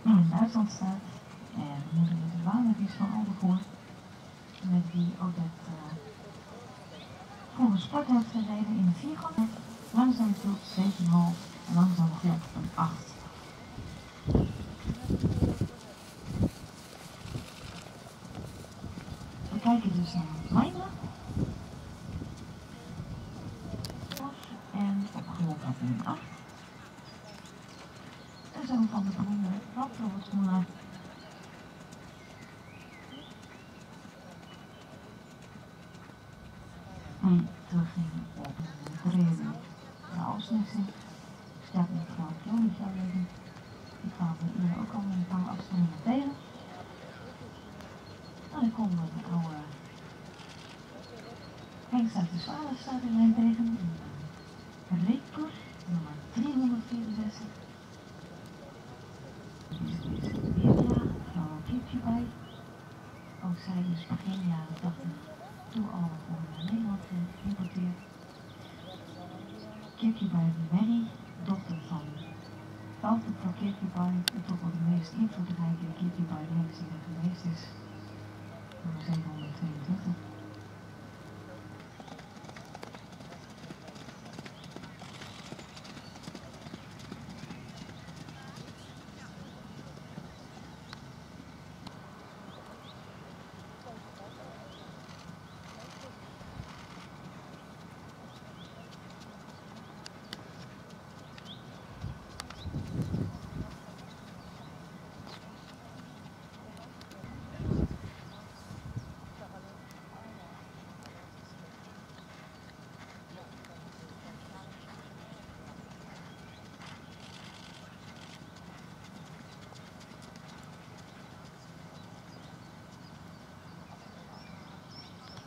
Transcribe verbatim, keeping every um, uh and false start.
die in Duitsland staat. En moeder is Walenvis van Aldervoort, met wie Odette uh, voor een sport heeft gereden in de viergang. Langzaam vloed zeven komma vijf en langzaam vloed een acht. We kijken dus naar Lijnen. En op grond op nummer acht. En zo van de groene Raptortsmoelen. Die terugging op de reden de afsnitting. Staat met vrouw Jonica leven. Die kwamen we hier ook al een paar afstanden tegen. En dan komen we de oude Hengst uit de Zwalenstraat in lijn tegen. Een reekkoers, nummer driehonderdvierenzestig. Van Kipje bij. Ook zij is begin jaren tachtig toen al voor Nederland geïmporteerd. Kipje bij Mary, dochter van Walter van Kipje bij, en toch wel de meest invloedrijke Kipje bij die er geweest is. Nummer zevenhonderdtweeëntwintig.